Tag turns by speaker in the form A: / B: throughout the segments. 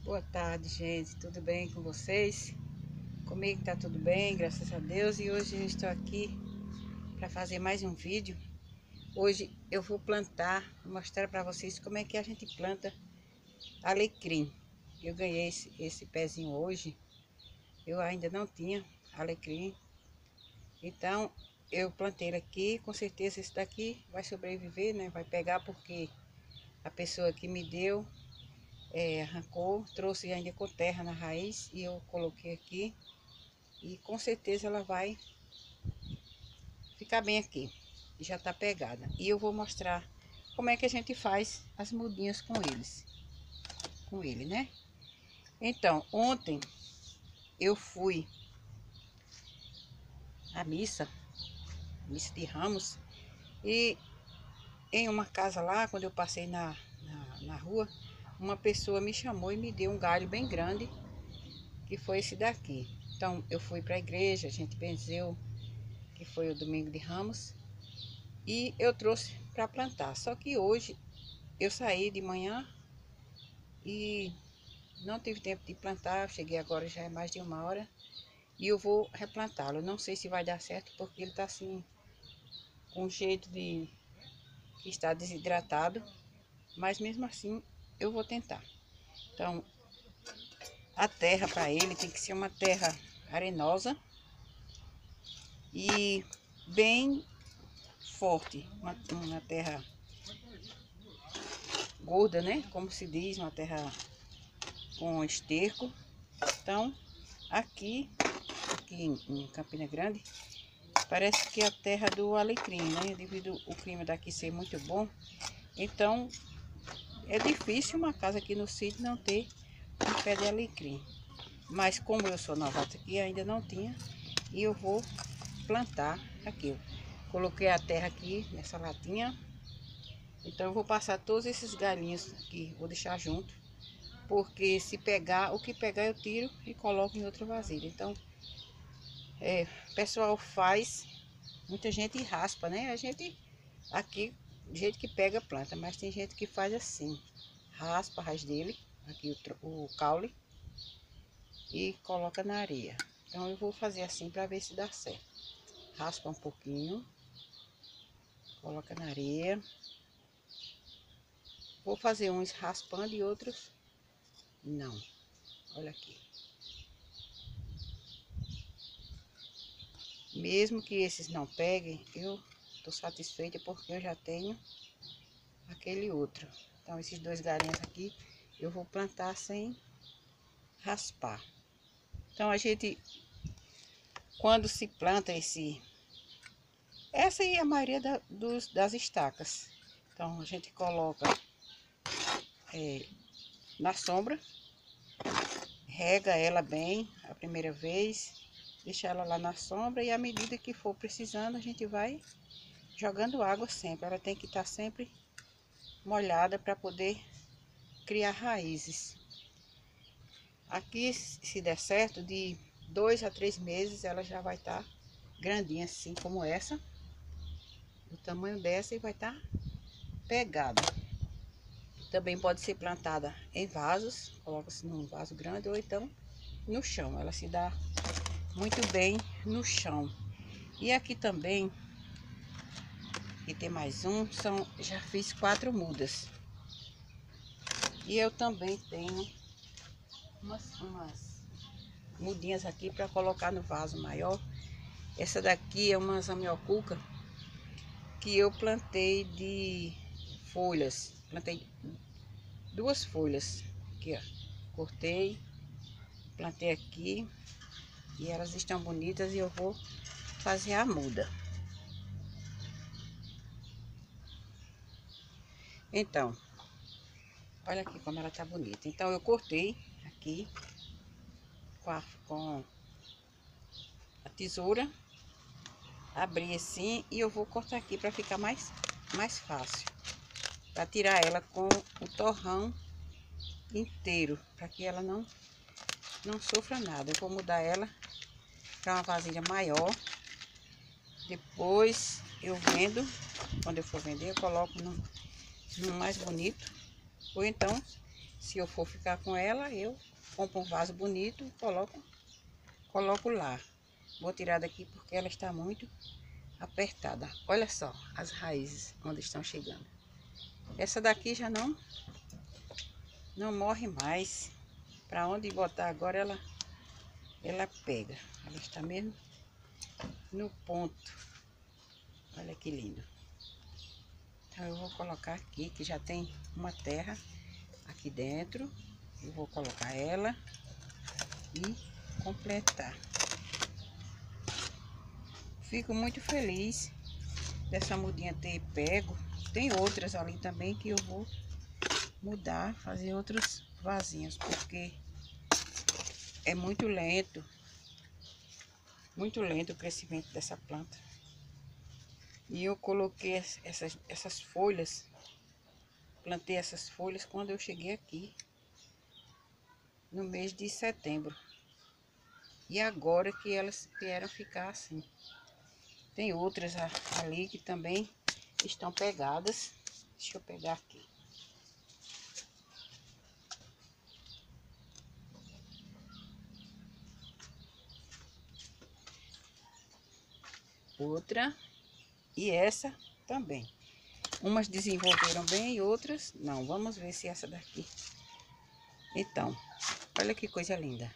A: Boa tarde, gente. Tudo bem com vocês? Comigo tá tudo bem, graças a Deus. E hoje eu estou aqui para fazer mais um vídeo. Hoje eu vou plantar, mostrar para vocês como é que a gente planta alecrim. Eu ganhei esse pezinho hoje. Eu ainda não tinha alecrim. Então eu plantei ele aqui. Com certeza esse daqui vai sobreviver, né? Vai pegar porque a pessoa que me deu arrancou, trouxe ainda com terra na raiz e eu coloquei aqui. E com certeza ela vai ficar bem aqui. Já tá pegada. E eu vou mostrar como é que a gente faz as mudinhas com eles. Com ele, né? Então, ontem eu fui à missa de Ramos. E em uma casa lá, quando eu passei na rua, uma pessoa me chamou e me deu um galho bem grande, que foi esse daqui. Então, eu fui para a igreja, a gente benzeu, que foi o domingo de Ramos. E eu trouxe para plantar. Só que hoje eu saí de manhã e não tive tempo de plantar. Eu cheguei agora, já é mais de 1 hora. E eu vou replantá-lo. Não sei se vai dar certo, porque ele está assim, com jeito de que está desidratado. Mas mesmo assim, eu vou tentar. Então, a terra para ele tem que ser uma terra arenosa e bem forte. Uma terra gorda, né? Como se diz, uma terra com esterco. Então, aqui em Campina Grande, parece que é a terra do alecrim, né? Devido o clima daqui ser muito bom, então é difícil uma casa aqui no sítio não ter um pé de alecrim. Mas como eu sou novata aqui, ainda não tinha, e eu vou plantar aqui. Eu coloquei a terra aqui nessa latinha, então eu vou passar todos esses galinhos aqui, vou deixar junto, porque se pegar, o que pegar eu tiro e coloco em outra vasilha. Então, o pessoal faz, muita gente raspa, né? A gente aqui, do jeito que pega planta, mas tem gente que faz assim, raspa a raiz dele, aqui o caule, e coloca na areia. Então eu vou fazer assim para ver se dá certo. Raspa um pouquinho, coloca na areia. Vou fazer uns raspando e outros não. Olha aqui. Mesmo que esses não peguem, eu tô satisfeita porque eu já tenho aquele outro. Então esses dois galinhos aqui eu vou plantar sem raspar. Então a gente, quando se planta essa aí é a maioria das estacas. Então a gente coloca na sombra, rega ela bem a primeira vez, deixa ela lá na sombra e à medida que for precisando a gente vai jogando água sempre. Ela tem que estar sempre molhada para poder criar raízes. Aqui, se der certo, de 2 a 3 meses ela já vai estar grandinha assim como essa, do tamanho dessa, e vai estar pegada. Também pode ser plantada em vasos, coloca-se num vaso grande ou então no chão. Ela se dá muito bem no chão. E aqui também, e tem mais um, já fiz 4 mudas. E eu também tenho umas mudinhas aqui para colocar no vaso maior. Essa daqui é uma zamioculca que eu plantei de folhas. Plantei 2 folhas aqui, ó. Cortei, plantei aqui e elas estão bonitas e eu vou fazer a muda. Então, olha aqui como ela tá bonita. Então eu cortei aqui com a tesoura, abri assim e eu vou cortar aqui para ficar mais fácil, para tirar ela com o torrão inteiro, para que ela não sofra nada. Eu vou mudar ela para uma vasilha maior. Depois eu vendo, quando eu for vender, eu coloco num mais bonito. Ou então, Se eu for ficar com ela, eu compro um vaso bonito e coloco lá. Vou tirar daqui porque ela está muito apertada. Olha só as raízes onde estão chegando. Essa daqui já não morre mais. Para onde botar agora ela pega. Ela está mesmo no ponto. Olha que lindo. Então eu vou colocar aqui, que já tem uma terra aqui dentro. Eu vou colocar ela e completar. Fico muito feliz dessa mudinha ter pego. Tem outras ali também que eu vou mudar, fazer outros vasinhos, porque é muito lento o crescimento dessa planta. E eu coloquei essas folhas, plantei essas folhas quando eu cheguei aqui, no mês de setembro. E agora que elas vieram ficar assim. Tem outras ali que também estão pegadas. Deixa eu pegar aqui. Outra. E essa também. Umas desenvolveram bem e outras não. Vamos ver se essa daqui. Então, olha que coisa linda.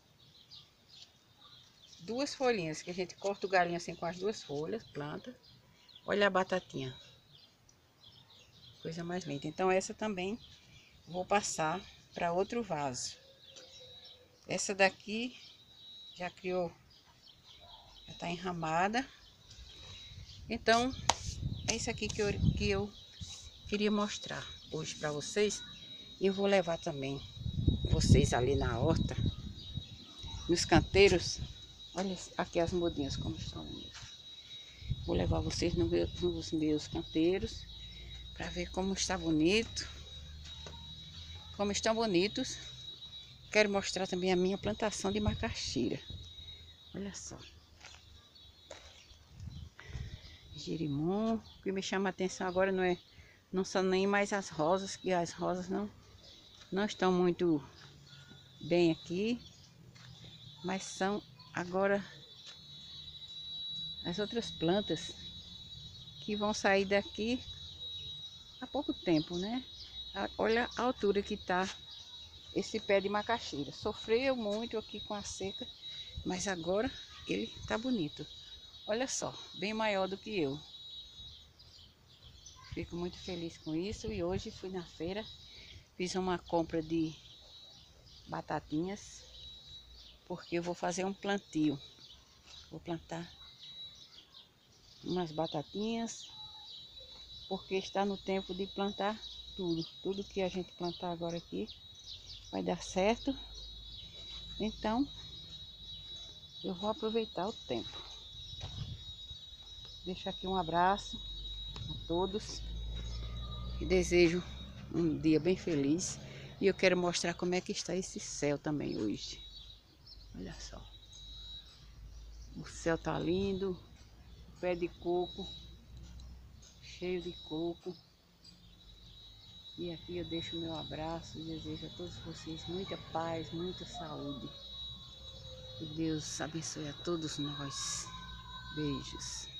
A: Duas folhinhas que a gente corta o galinho assim com as duas folhas, planta. Olha a batatinha. Coisa mais linda. Então essa também vou passar para outro vaso. Essa daqui já criou, já tá enramada. Então é isso aqui que eu queria mostrar hoje para vocês. E eu vou levar também vocês ali na horta, nos canteiros. Olha aqui as mudinhas como estão lindas. Vou levar vocês nos meus canteiros para ver como está bonito, como estão bonitos. Quero mostrar também a minha plantação de macaxeira. Olha só. Jerimum. O que me chama a atenção agora não são nem mais as rosas, que as rosas não estão muito bem aqui, mas são agora as outras plantas que vão sair daqui há pouco tempo, né? Olha a altura que tá esse pé de macaxeira. Sofreu muito aqui com a seca, mas agora ele tá bonito. Olha só, bem maior do que eu. Fico muito feliz com isso. E hoje fui na feira, fiz uma compra de batatinhas, porque eu vou fazer um plantio. Vou plantar umas batatinhas, porque está no tempo de plantar tudo. Tudo que a gente plantar agora aqui vai dar certo. Então, eu vou aproveitar o tempo. Deixo aqui um abraço a todos e desejo um dia bem feliz. E eu quero mostrar como é que está esse céu também hoje. Olha só. O céu tá lindo. O pé de coco cheio de coco. E aqui eu deixo o meu abraço e desejo a todos vocês muita paz, muita saúde. Que Deus abençoe a todos nós. Beijos.